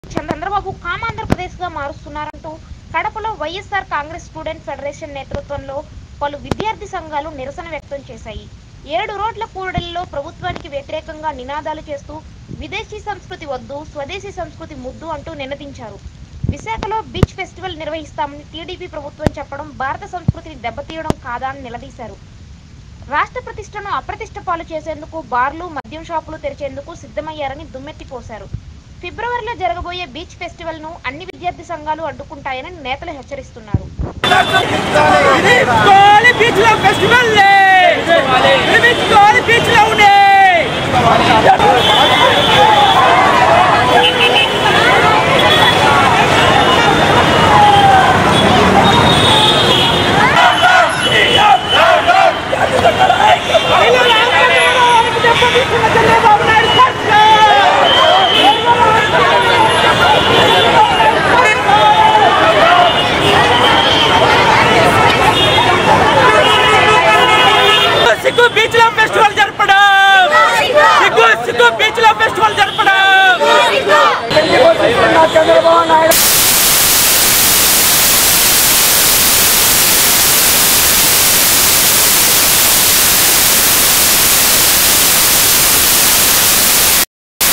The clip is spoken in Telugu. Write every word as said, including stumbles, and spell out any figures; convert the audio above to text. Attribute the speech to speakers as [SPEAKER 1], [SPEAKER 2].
[SPEAKER 1] చంద్రబాబు కామాంధ్రప్రదేశ్గా మారుస్తున్నారంటూ కడపలో వైఎస్ఆర్ కాంగ్రెస్ స్టూడెంట్ ఫెడరేషన్ నేతృత్వంలో పలు విద్యార్థి సంఘాలు నిరసన వ్యక్తం చేశాయి. ఏడు రోడ్ల కూడలిలో ప్రభుత్వానికి వ్యతిరేకంగా నినాదాలు చేస్తూ విదేశీ సంస్కృతి వద్దు, స్వదేశీ సంస్కృతి ముద్దు అంటూ నినదించారు. విశాఖలో బీచ్ ఫెస్టివల్ నిర్వహిస్తామని టీడీపీ ప్రభుత్వం చెప్పడం భారత సంస్కృతిని దెబ్బతీయడం కాదా అని నిలదీశారు. రాష్ట్ర ప్రతిష్టను అప్రతిష్ట పాలు చేసేందుకు బార్లు, మద్యం షాపులు తెరిచేందుకు సిద్ధమయ్యారని దుమ్మెత్తిపోశారు. ఫిబ్రవరిలో జరగబోయే బీచ్ ఫెస్టివల్ ను అన్ని విద్యార్థి సంఘాలు అడ్డుకుంటాయని నేతలు హెచ్చరిస్తున్నారు.
[SPEAKER 2] సిగ్గు బీచ్ లో ఫెస్టివల్ జరపడం, సిగ్గు సిగ్గు బీచ్ లో ఫెస్టివల్ జరపడం.